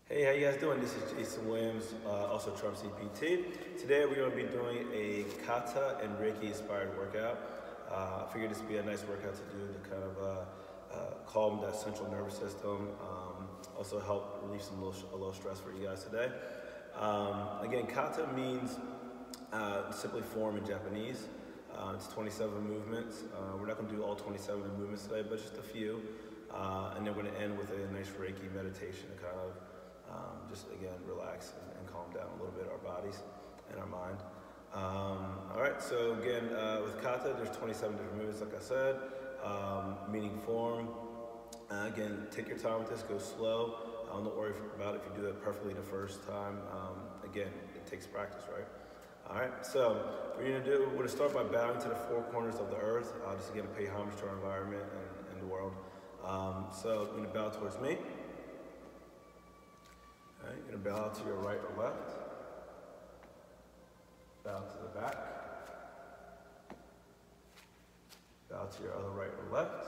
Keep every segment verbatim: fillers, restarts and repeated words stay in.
Hey, how you guys doing? This is Jason Williams, uh, also Trump C P T. Today we're going to be doing a Kata and Reiki inspired workout. Uh, I figured this would be a nice workout to do to kind of uh, uh, calm that central nervous system, um, also help relieve some low, a low stress for you guys today. Um, again, Kata means uh, simply form in Japanese. Uh, it's twenty-seven movements. Uh, we're not going to do all twenty-seven movements today, but just a few. Uh, and then we're going to end with a nice Reiki meditation to kind of Um, just again relax and, and calm down a little bit our bodies and our mind. Um, all right, so again uh, with Kata, there's twenty-seven different movements, like I said, um, meaning form. Uh, again, take your time with this, go slow. Um, don't worry about it if you do it perfectly the first time. Um, again, it takes practice, right? All right, so what we're gonna do, we're gonna start by bowing to the four corners of the earth, uh, just again to pay homage to our environment and, and the world. Um, so you're gonna bow towards me. All right, you're going to bow to your right or left. Bow to the back. Bow to your other right or left.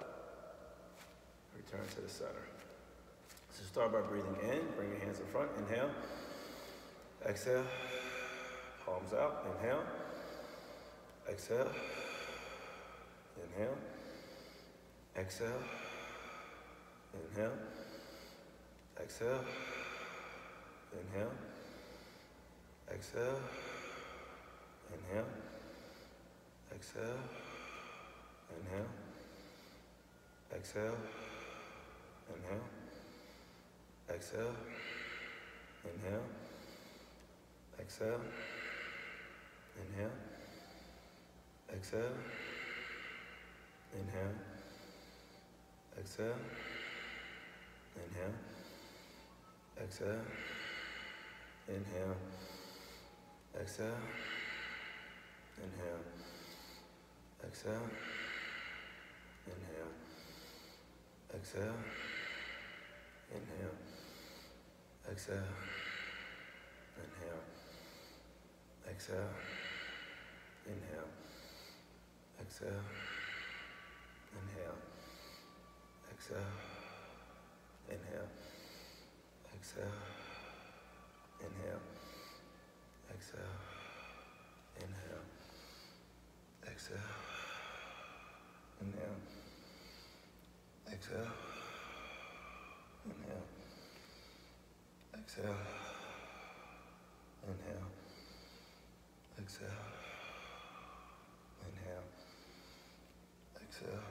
Return to the center. So start by breathing in. Bring your hands in front. Inhale. Exhale. Palms out. Inhale. Exhale. Inhale. Exhale. Inhale. Exhale. Inhale, exhale, inhale, exhale, inhale, exhale, inhale, exhale, inhale, exhale, inhale, exhale, inhale, exhale, inhale, exhale. Inhale, exhale, inhale, exhale, inhale, exhale, inhale, exhale, inhale, exhale, inhale, exhale, inhale, exhale, inhale, exhale. Inhale, exhale, inhale, exhale, inhale, exhale, inhale, exhale, inhale, exhale, inhale, exhale.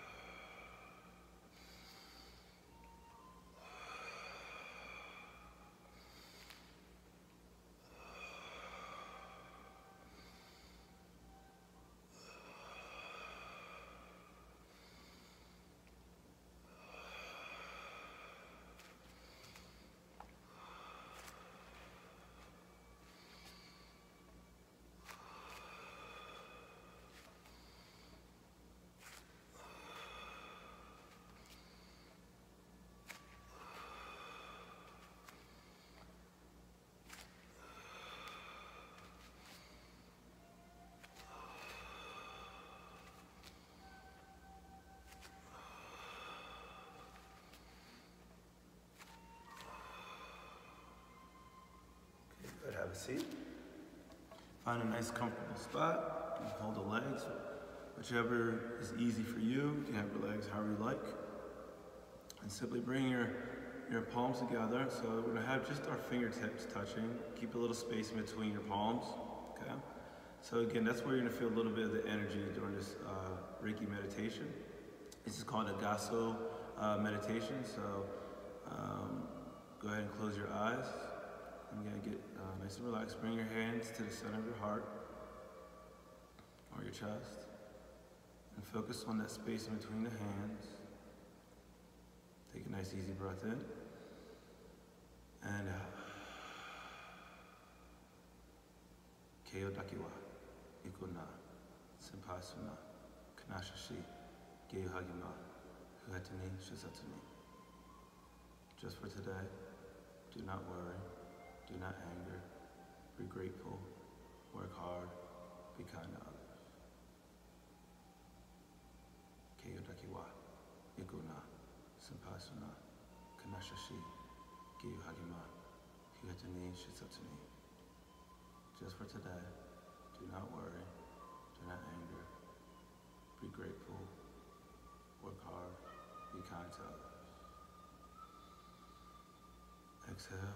Have a seat. Find a nice comfortable spot. You hold the legs, whichever is easy for you. You can have your legs however you like. And simply bring your, your palms together. So we're gonna have just our fingertips touching. Keep a little space in between your palms, okay? So again, that's where you're gonna feel a little bit of the energy during this uh, Reiki meditation. This is called a Gaso uh, meditation. So um, go ahead and close your eyes. I'm gonna get uh, nice and relaxed. Bring your hands to the center of your heart or your chest and focus on that space in between the hands. Take a nice easy breath in and out. Keio dakiwa, ikuna, senpaisuna, kanashashi, geiu hagima, huhatani, shizatani. Just for today, do not worry. Do not anger, be grateful, work hard, be kind to others. Keio dakiwa, ikuna, senpaisuna, kanashashi, Give Hagima, Higatani, Shitsatani. Just for today, do not worry, do not anger, be grateful, work hard, be kind to others. Exhale.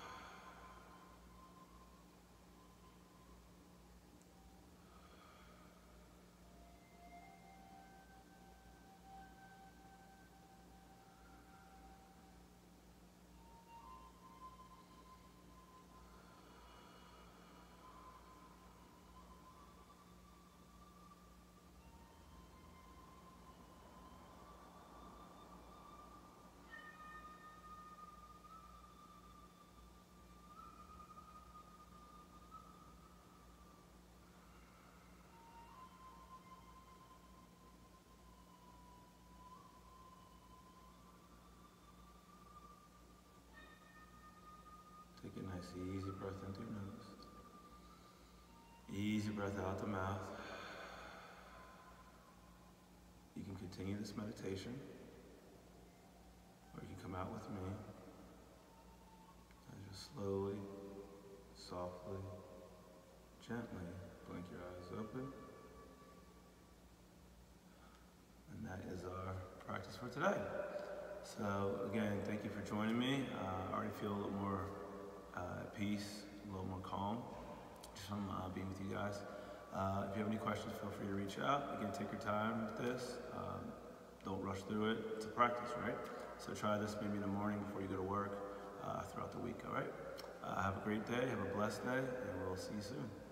Take a nice easy breath in through your nose. Easy breath out the mouth. You can continue this meditation, or you can come out with me. And just slowly, softly, gently blink your eyes open. And that is our practice for today. So again, thank you for joining me. Uh, I already feel a little more uh, at peace, a little more calm, just from uh, being with you guys. Uh, if you have any questions, feel free to reach out. Again, take your time with this. Um, don't rush through it. It's a practice, right? So try this maybe in the morning before you go to work, uh, throughout the week, all right? Uh, have a great day, have a blessed day, and we'll see you soon.